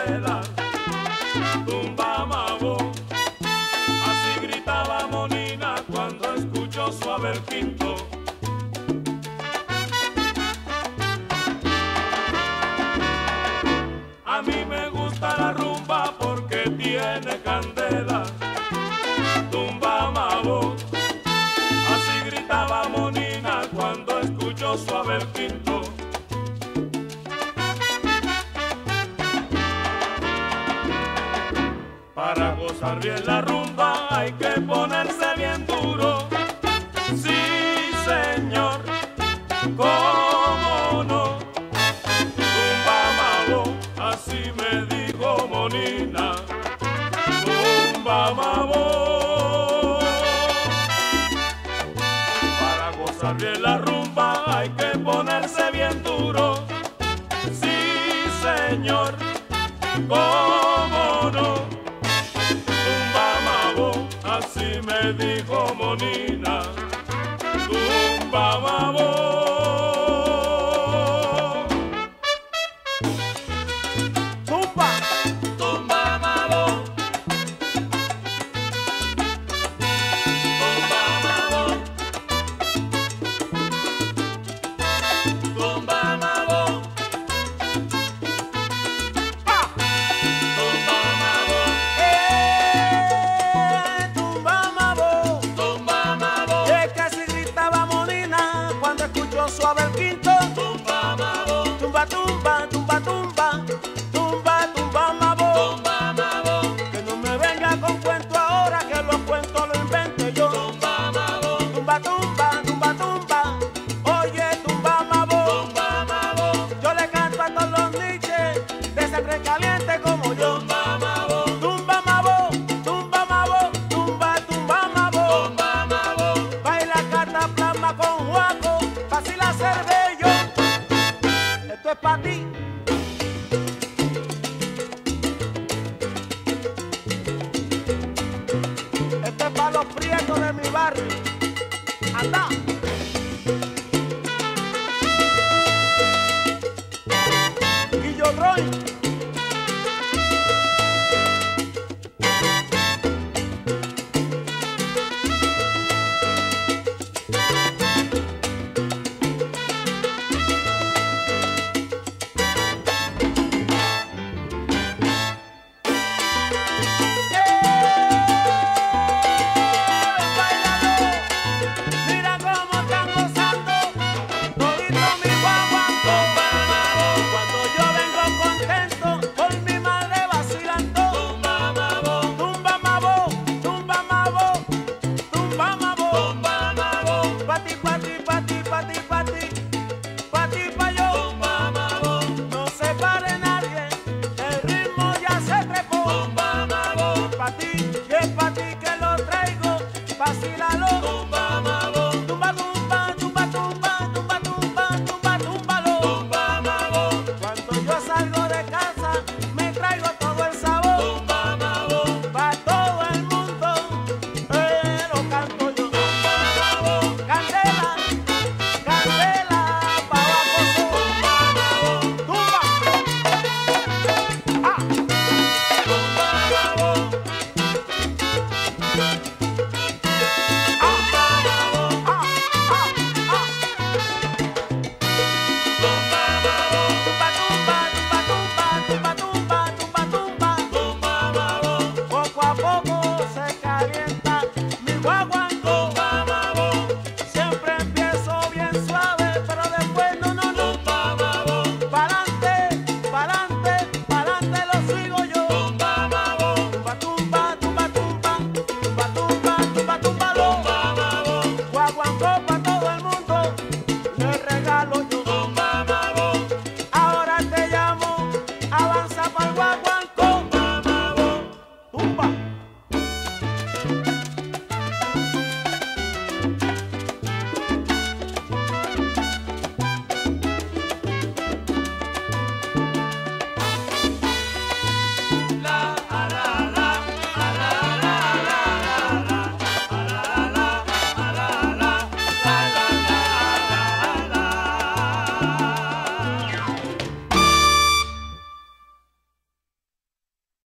candela, tumba mabo. Así gritaba Monina cuando escuchó suave el quinto. A mí me gusta la rumba porque tiene candela, tumba mabo. Así gritaba Monina cuando escuchó suave el quinto. Para gozar bien la rumba hay que ponerse bien duro. Sí, señor, cómo no. Tumba mabo, así me dijo Monina. Tumba mabo. Para gozar bien la rumba hay que ponerse bien duro. Sí, señor, cómo no. Así me dijo Monina, tumba mabo. Tumba, tumba mabo. Tumba mabo. Tumba mabo. Suave el quinto, tumba mabo, tumba, tumba, tumba, tumba, tumba, tumba mabo, tumba mabo. Que no me venga con cuento ahora, que los cuentos lo invento yo. Tumba mabo, tumba, tumba, tumba, tumba. Oye, tumba mabo, tumba mabo. Yo le canto a todos los niches de sangre caliente como yo. Tumba mabo, tumba mabo, tumba mabo, tumba, tumba mabo, tumba mabo. Baila carta plasma con Juaco. Así la cervé yo, esto es pa' ti.